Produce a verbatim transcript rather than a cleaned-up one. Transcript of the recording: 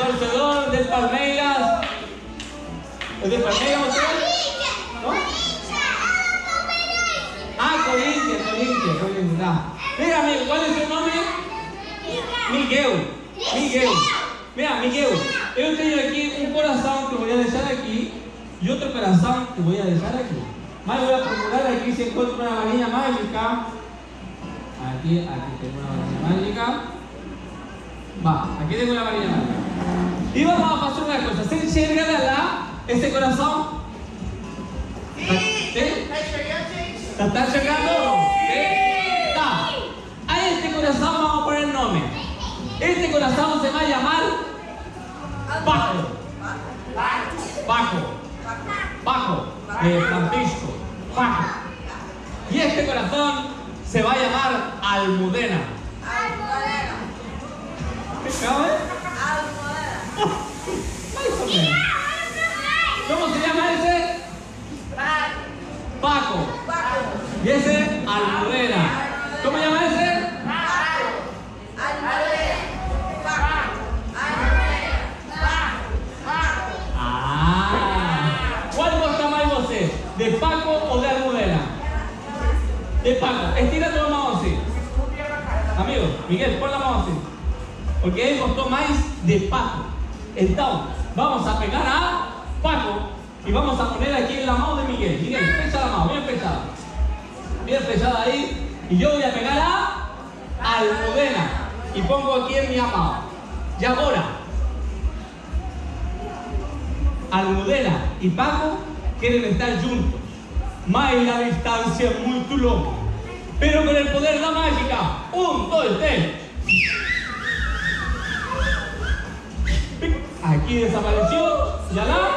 torcedor del Palmeiras. ¿Es del Palmeiras usted? ¿No? Ah, Corinthians, Corinthians, Corinthians. Dígame, ¿cuál es su nombre? Miguel. Miguel. Mira, Miguel, yo tengo aquí un corazón que voy a dejar aquí y otro corazón que voy a dejar aquí. Más voy a procurar aquí si encuentro una varilla mágica. Aquí, aquí tengo una varilla mágica. Va, aquí tengo una varilla mágica. Y vamos a pasar una cosa. ¿Se enxerga de la, este corazón? ¿Sí? ¿La está enxergando o no? ¿Sí? Está. A este corazón vamos a poner nombre. Este corazón se va a llamar Paco. Paco. Paco. De Francisco. Paco. Y este corazón se va a llamar Almudena. Almudena. ¿Qué cabe? Almudena. ¿Cómo se llama ese? Paco. Y ese Almudena. ¿Cómo se llama ese? ¿De Paco o de Almudena? De Paco. Estira tu mano así. Amigo, Miguel, pon la mano así. Porque él costó más de Paco. Entonces, vamos a pegar a Paco y vamos a poner aquí en la mano de Miguel. Miguel, pecha la mano, bien pechada. Bien pechada ahí. Y yo voy a pegar a Almudena. Y pongo aquí en mi amado. Y ahora, Almudena y Paco quieren estar juntos, más la distancia es muy loco, pero con el poder de la mágica. Un, dos, tres. Aquí desapareció, ya la